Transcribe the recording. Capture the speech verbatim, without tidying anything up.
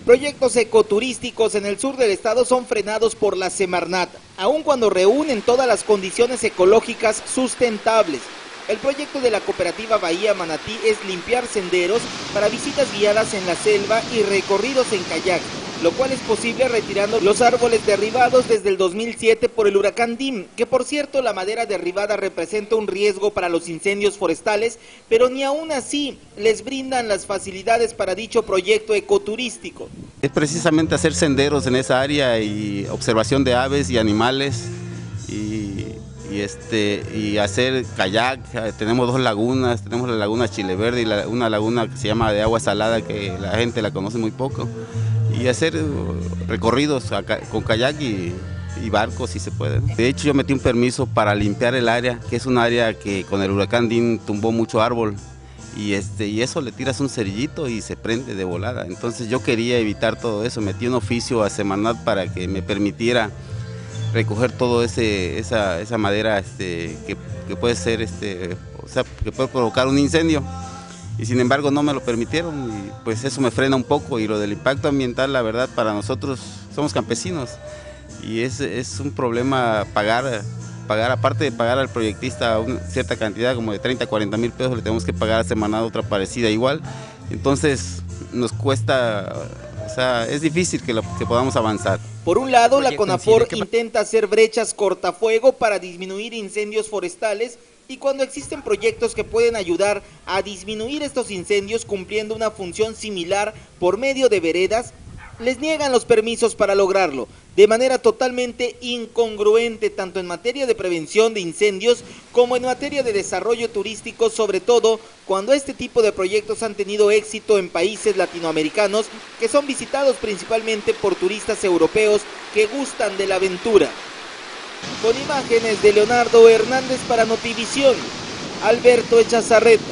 Proyectos ecoturísticos en el sur del estado son frenados por la Semarnat, aun cuando reúnen todas las condiciones ecológicas sustentables. El proyecto de la cooperativa Bahía Manatí es limpiar senderos para visitas guiadas en la selva y recorridos en kayak, lo cual es posible retirando los árboles derribados desde el dos mil siete por el huracán Dim, que por cierto la madera derribada representa un riesgo para los incendios forestales, pero ni aún así les brindan las facilidades para dicho proyecto ecoturístico. Es precisamente hacer senderos en esa área y observación de aves y animales y, y, este, y hacer kayak. Tenemos dos lagunas, tenemos la laguna Chile Verde y la, una laguna que se llama de agua salada que la gente la conoce muy poco. Y hacer recorridos con kayak y, y barcos si se puede. De hecho yo metí un permiso para limpiar el área, que es un área que con el huracán Dean tumbó mucho árbol y, este, y eso le tiras un cerillito y se prende de volada. Entonces yo quería evitar todo eso, metí un oficio a Semarnat para que me permitiera recoger todo ese esa, esa madera este, que, que puede ser este, o sea, que puede provocar un incendio. Y sin embargo no me lo permitieron y pues eso me frena un poco. Y lo del impacto ambiental, la verdad, para nosotros somos campesinos y es, es un problema pagar, pagar, aparte de pagar al proyectista una cierta cantidad, como de treinta, cuarenta mil pesos, le tenemos que pagar a Semarnat otra parecida igual. Entonces nos cuesta, o sea, es difícil que, lo, que podamos avanzar. Por un lado, la CONAFOR intenta hacer brechas cortafuego para disminuir incendios forestales, y cuando existen proyectos que pueden ayudar a disminuir estos incendios cumpliendo una función similar por medio de veredas, les niegan los permisos para lograrlo, de manera totalmente incongruente tanto en materia de prevención de incendios como en materia de desarrollo turístico, sobre todo cuando este tipo de proyectos han tenido éxito en países latinoamericanos que son visitados principalmente por turistas europeos que gustan de la aventura. Con imágenes de Leonardo Hernández para Notivisión, Alberto Echazarreta.